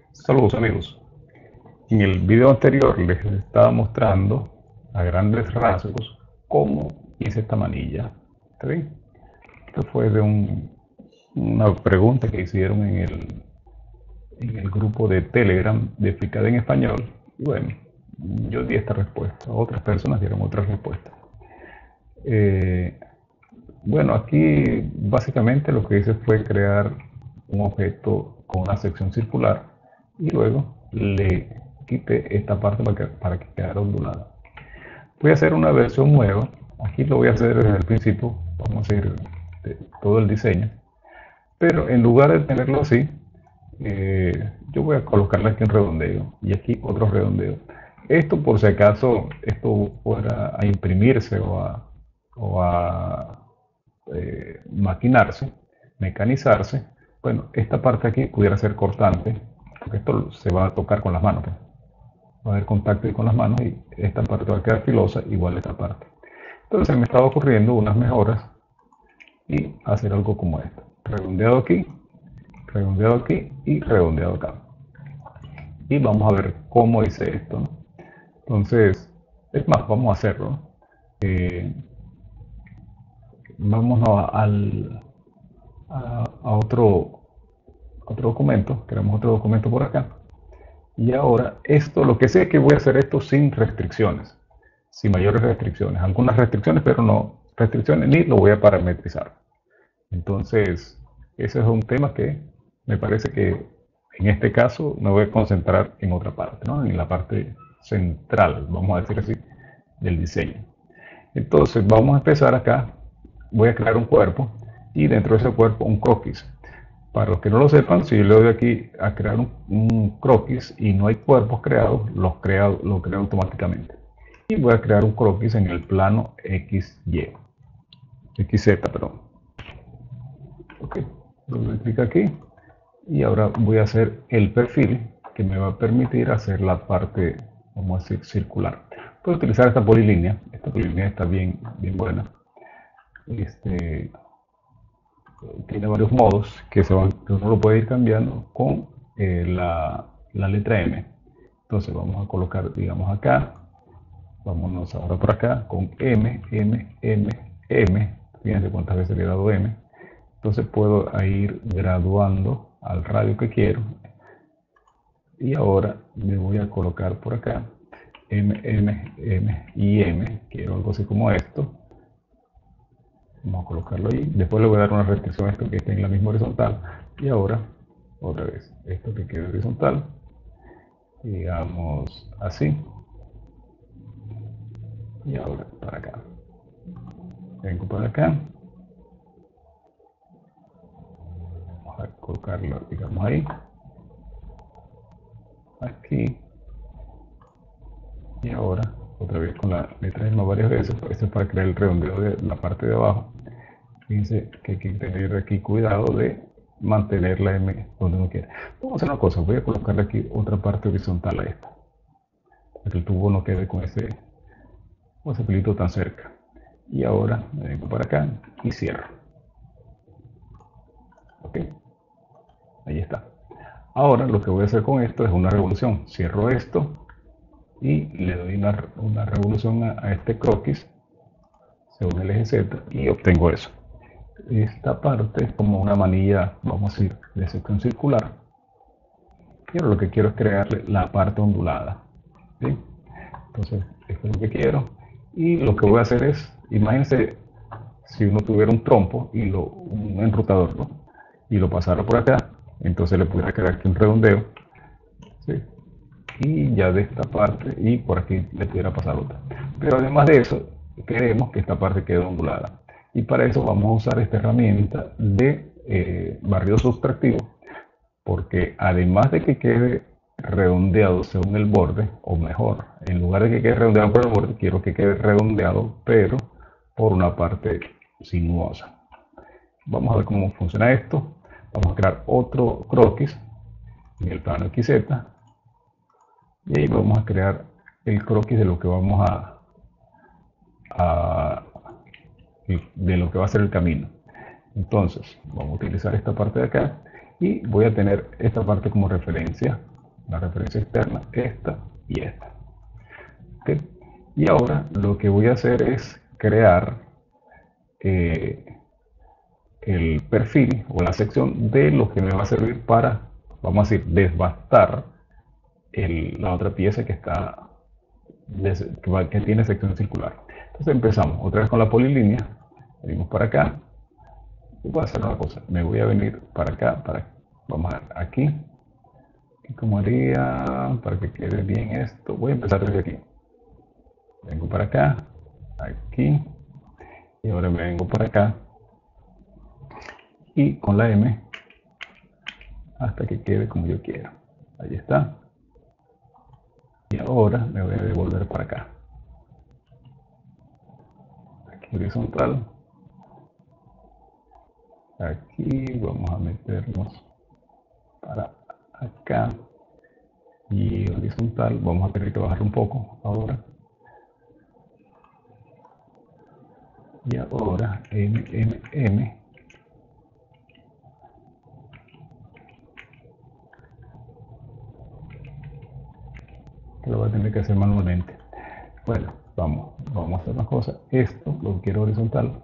Saludos amigos. En el video anterior les estaba mostrando a grandes rasgos cómo hice esta manilla. ¿Está bien? Esto fue de una pregunta que hicieron en el grupo de Telegram de Picada en Español. Y bueno, yo di esta respuesta. Otras personas dieron otras respuestas. Eh, bueno, aquí básicamente lo que hice fue crear un objeto con una sección circular y luego le quité esta parte para que quedara ondulada. Voy a hacer una versión nueva. Aquí lo voy a hacer desde el principio. Vamos a hacer todo el diseño. Pero en lugar de tenerlo así, yo voy a colocarle aquí un redondeo y aquí otro redondeo. Esto por si acaso esto fuera a imprimirse o a maquinarse, mecanizarse. Bueno, esta parte aquí pudiera ser cortante, porque esto se va a tocar con las manos, pues. Va a haber contacto con las manos y esta parte va a quedar filosa, igual esta parte. Entonces me estaba ocurriendo unas mejoras y hacer algo como esto. Redondeado aquí y redondeado acá. Y vamos a ver cómo hice esto, ¿no? Entonces, es más, vamos a hacerlo. Eh, Vámonos a otro documento. Creamos otro documento por acá. Y ahora, esto, lo que sé es que voy a hacer esto sin restricciones, sin mayores restricciones. Algunas restricciones, pero no restricciones, ni lo voy a parametrizar. Entonces, ese es un tema que me parece que en este caso me voy a concentrar en otra parte, ¿no? En la parte central, vamos a decir así, del diseño. Entonces, vamos a empezar acá. Voy a crear un cuerpo y dentro de ese cuerpo un croquis. Para los que no lo sepan, si yo le doy aquí a crear un croquis y no hay cuerpos creados, lo creo automáticamente. Y voy a crear un croquis en el plano XY, XZ, perdón. Ok, doble clic aquí y ahora voy a hacer el perfil que me va a permitir hacer la parte, vamos a decir, circular. Puedo utilizar esta polilínea está bien buena. Este, Tiene varios modos que uno lo puede ir cambiando con la letra M. Entonces vamos a colocar, digamos acá, vámonos ahora por acá con M, M, M, M. Fíjense cuántas veces le he dado M. Entonces puedo ir graduando al radio que quiero. Y ahora me voy a colocar por acá M, M, M y M. Quiero algo así como esto. Vamos a colocarlo ahí. Después le voy a dar una restricción a esto que esté en la misma horizontal. Y ahora, otra vez, esto que quede horizontal. Digamos así. Y ahora para acá. Vengo para acá. Vamos a colocarlo, digamos ahí. Aquí. Y ahora, otra vez con la letra M varias veces. Esto es para crear el redondeo de la parte de abajo. Fíjense que hay que tener aquí cuidado de mantener la M donde uno quiere. Vamos a hacer una cosa, voy a colocarle aquí otra parte horizontal a esta, para que el tubo no quede con ese pelito tan cerca. Y ahora me vengo para acá y cierro. Ok, ahí está. Ahora lo que voy a hacer con esto es una revolución. Cierro esto y le doy una revolución a este croquis según el eje Z y obtengo eso. Esta parte es como una manilla, vamos a decir, de sección circular. Pero lo que quiero es crearle la parte ondulada. ¿Sí? Entonces, esto es lo que quiero. Y lo que voy a hacer es, imagínense si uno tuviera un trompo y un enrutador, ¿no? Y lo pasara por acá, entonces le pudiera crear aquí un redondeo. ¿Sí? Y ya de esta parte, y por aquí le pudiera pasar otra. Pero además de eso, queremos que esta parte quede ondulada. Y para eso vamos a usar esta herramienta de barrido sustractivo, porque además de que quede redondeado según el borde, o mejor, en lugar de que quede redondeado por el borde, quiero que quede redondeado, pero por una parte sinuosa. Vamos a ver cómo funciona esto. Vamos a crear otro croquis en el plano XZ y ahí vamos a crear el croquis de lo que a de lo que va a ser el camino. Entonces, vamos a utilizar esta parte de acá y voy a tener esta parte como referencia la referencia externa, esta y esta. ¿Okay? Y ahora lo que voy a hacer es crear el perfil o la sección de lo que me va a servir para, vamos a decir, desbastar la otra pieza que está que tiene sección circular. Entonces empezamos otra vez con la polilínea, venimos para acá. Y voy a hacer una cosa, me voy a venir para acá, vamos a ver, aquí, y como haría para que quede bien esto, voy a empezar desde aquí, vengo para acá, aquí, y ahora me vengo para acá, y con la M, hasta que quede como yo quiero, ahí está, y ahora me voy a devolver para acá, aquí horizontal, aquí vamos a meternos para acá, y horizontal, vamos a tener que bajar un poco ahora, y ahora M, que lo voy a tener que hacer manualmente. Bueno, vamos a hacer una cosa, esto lo quiero horizontal,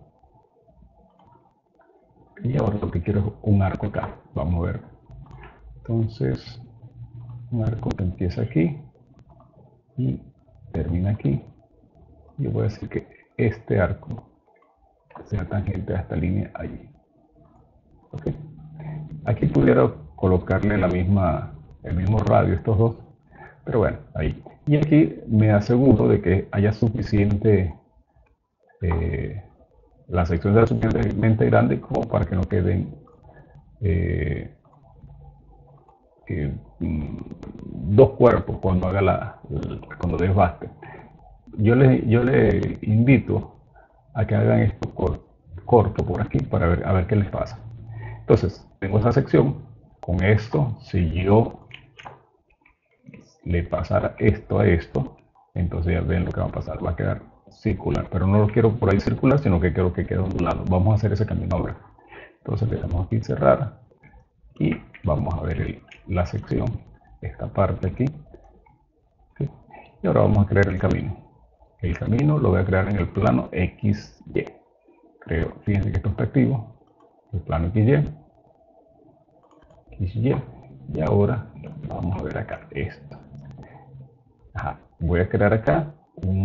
y ahora lo que quiero es un arco acá, vamos a ver, entonces un arco que empieza aquí y termina aquí, y voy a decir que este arco sea tangente a esta línea allí. ¿Okay? Aquí pudiera colocarle el mismo radio estos dos, pero bueno, ahí. Y aquí me aseguro de que haya suficiente, la sección sea suficientemente grande como para que no queden dos cuerpos cuando haga cuando desbaste. Yo le invito a que hagan esto corto por aquí para ver, a ver qué les pasa. Entonces, tengo esa sección. Con esto, si yo le pasara esto a esto, entonces ya ven lo que va a pasar. Va a quedar circular, pero no lo quiero por ahí circular, sino que quiero que quede ondulado. Vamos a hacer ese camino ahora. Entonces le damos aquí cerrar y vamos a ver la sección, esta parte aquí. ¿Sí? Y ahora vamos a crear el camino. El camino lo voy a crear en el plano XY. Fíjense que esto está activo. El plano XY. Y ahora vamos a ver acá esto. Ajá, voy a crear acá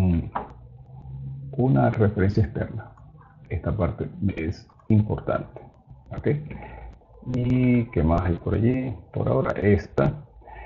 una referencia externa. Esta parte es importante. ¿Ok? ¿Y qué más hay por allí? Por ahora esta.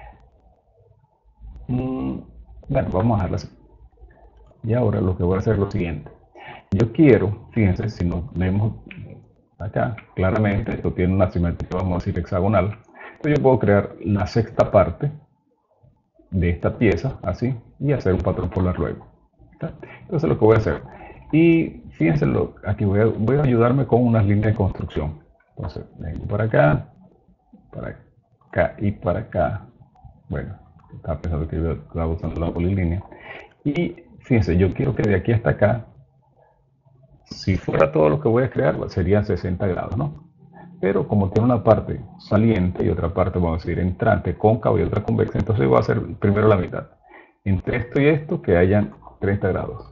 Bueno, vamos a dejarla así. Y ahora lo que voy a hacer es lo siguiente. Yo quiero, fíjense, si nos vemos acá, claramente esto tiene una simetría, vamos a decir, hexagonal. Entonces yo puedo crear la sexta parte de esta pieza, así, y hacer un patrón polar luego. ¿Está? Entonces lo que voy a hacer. Y fíjense, aquí voy a ayudarme con unas líneas de construcción. Entonces, vengo para acá y para acá. Bueno, estaba pensando que estaba usando la polilínea. Y fíjense, yo quiero que de aquí hasta acá, si fuera todo lo que voy a crear, serían 60 grados, ¿no? Pero como tiene una parte saliente y otra parte, vamos a decir, entrante, cóncava y otra convexa, entonces voy a hacer primero la mitad. Entre esto y esto, que hayan 30 grados.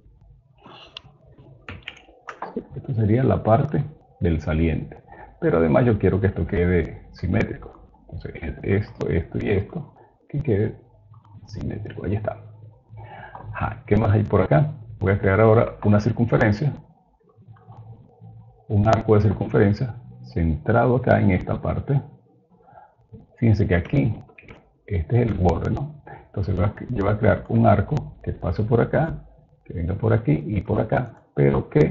Esto sería la parte del saliente. Pero además yo quiero que esto quede simétrico. Entonces, esto y esto, que quede simétrico. Ahí está. Ajá, ¿qué más hay por acá? Voy a crear ahora una circunferencia, un arco de circunferencia centrado acá en esta parte. Fíjense que aquí, este es el borde, ¿no? Entonces yo voy a crear un arco que pase por acá, que venga por aquí y por acá, pero que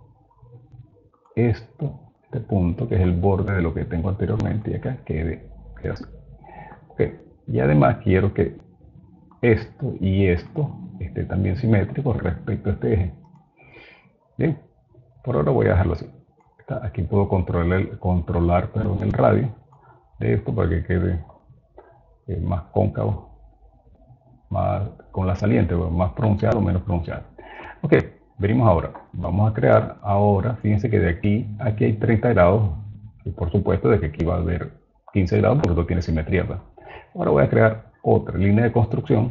este punto, que es el borde de lo que tengo anteriormente, y acá quede así. Okay. Y además quiero que esto y esto esté también simétrico respecto a este eje. Bien, por ahora voy a dejarlo así. Aquí puedo controlar el radio de esto para que quede más cóncavo, más con la saliente, más pronunciado o menos pronunciado. Ok, venimos ahora. Vamos a crear ahora, fíjense que de aquí a aquí hay 30 grados, y por supuesto de que aquí va a haber 15 grados porque esto tiene simetría, ¿verdad? Ahora voy a crear otra línea de construcción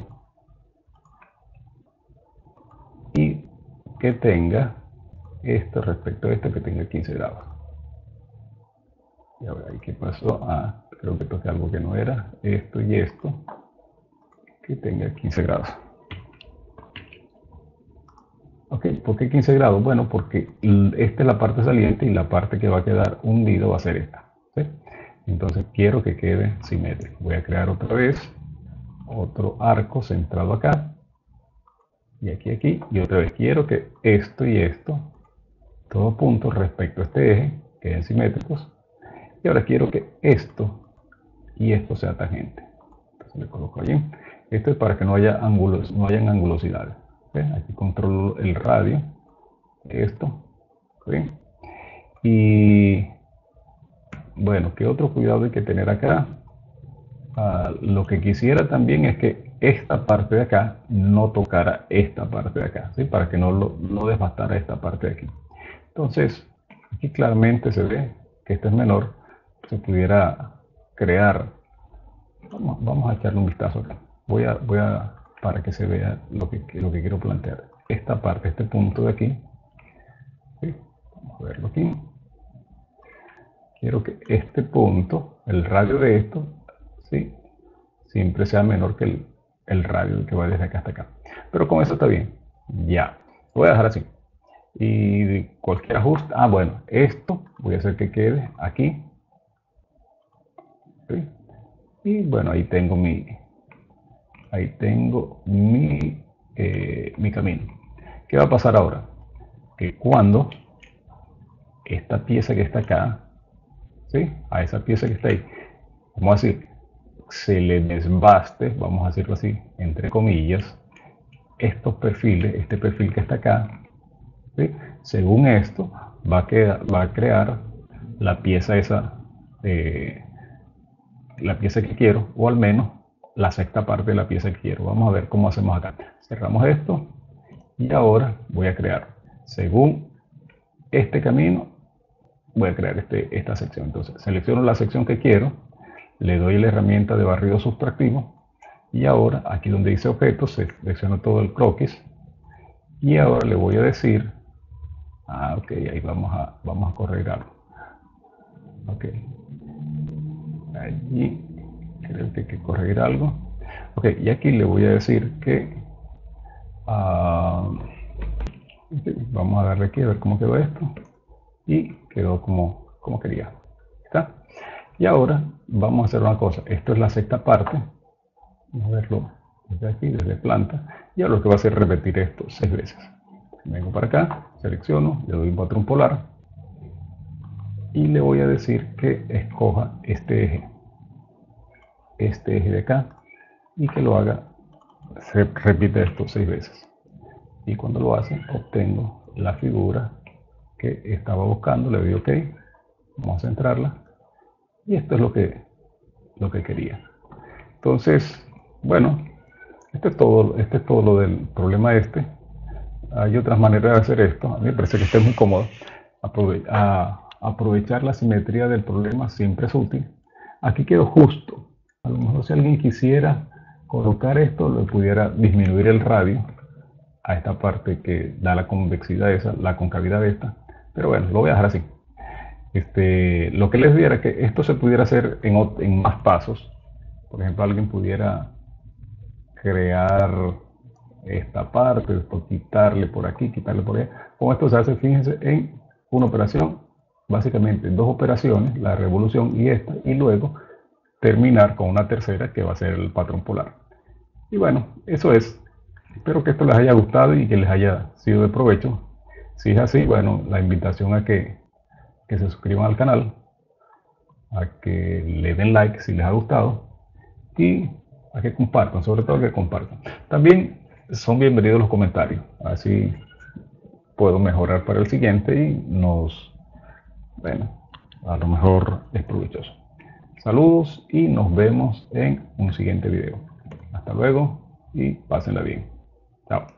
y que tenga esto respecto a esto, que tenga 15 grados. Y ahora, ¿qué pasó? Creo que toqué algo que no era. Esto y esto, que tenga 15 grados. Ok, ¿por qué 15 grados? Bueno, porque esta es la parte saliente y la parte que va a quedar hundido va a ser esta. ¿Sí? Entonces quiero que quede simétrico. Voy a crear otra vez otro arco centrado acá. Y aquí, y otra vez quiero que esto y esto, todos puntos respecto a este eje, queden simétricos. Y ahora quiero que esto y esto sea tangente. Entonces le coloco allí. Esto es para que no haya ángulos, no hayan angulosidades. ¿Sí? Aquí controlo el radio, esto. ¿Sí? Y bueno, ¿qué otro cuidado hay que tener acá? Lo que quisiera también es que esta parte de acá no tocara esta parte de acá, ¿sí? Para que no devastara esta parte de aquí. Entonces, aquí claramente se ve que este es menor. Se pudiera crear. Vamos a echarle un vistazo acá. Para que se vea lo que quiero plantear. Esta parte, este punto de aquí. ¿Sí? Vamos a verlo aquí. Quiero que este punto, el radio de esto, ¿sí? Siempre sea menor que el radio que va desde acá hasta acá. Pero con eso está bien. Ya. Lo voy a dejar así. Y cualquier ajuste. Bueno, esto voy a hacer que quede aquí. ¿Sí? Y bueno, ahí tengo mi camino. ¿Qué va a pasar ahora? Que cuando esta pieza que está acá, ¿sí? A esa pieza que está ahí, vamos a decir, se le desbaste, vamos a decirlo así, entre comillas, estos perfiles, este perfil que está acá, ¿sí? Según esto, va a crear la pieza esa, la pieza que quiero, o al menos la sexta parte de la pieza que quiero. Vamos a ver cómo hacemos acá. Cerramos esto y ahora voy a crear, según este camino, voy a crear esta sección. Entonces selecciono la sección que quiero, le doy la herramienta de barrido sustractivo y ahora aquí donde dice objetos selecciono todo el croquis y ahora le voy a decir, ok, ahí vamos a corregir algo. Ok, allí creo que hay que corregir algo. Ok, y aquí le voy a decir que vamos a darle aquí a ver cómo quedó esto y quedó como quería. ¿Está? Y ahora vamos a hacer una cosa. Esto es la sexta parte. Vamos a verlo desde aquí, desde planta. Y ahora lo que va a hacer es repetir esto 6 veces. Vengo para acá, selecciono, le doy un patrón polar y le voy a decir que escoja este eje de acá y que lo haga, se repite esto 6 veces. Y cuando lo hace, obtengo la figura que estaba buscando, le doy OK, vamos a centrarla y esto es lo que quería. Entonces, bueno, esto es todo lo del problema este. Hay otras maneras de hacer esto. A mí me parece que este es muy cómodo. Aprovechar la simetría del problema siempre es útil. Aquí quedó justo. A lo mejor si alguien quisiera colocar esto, le pudiera disminuir el radio a esta parte que da la convexidad esa, la concavidad de esta. Pero bueno, lo voy a dejar así. Lo que les diera que esto se pudiera hacer en más pasos. Por ejemplo, alguien pudiera crear esta parte, después quitarle por aquí, quitarle por allá. Con esto se hace, fíjense, en una operación, básicamente 2 operaciones, la revolución y esta, y luego terminar con una tercera que va a ser el patrón polar. Y bueno, eso es. Espero que esto les haya gustado y que les haya sido de provecho. Si es así, bueno, la invitación a que se suscriban al canal, a que le den like si les ha gustado y a que compartan, sobre todo que compartan. También son bienvenidos los comentarios, así puedo mejorar para el siguiente y bueno, a lo mejor es provechoso. Saludos y nos vemos en un siguiente video. Hasta luego y pásenla bien. Chao.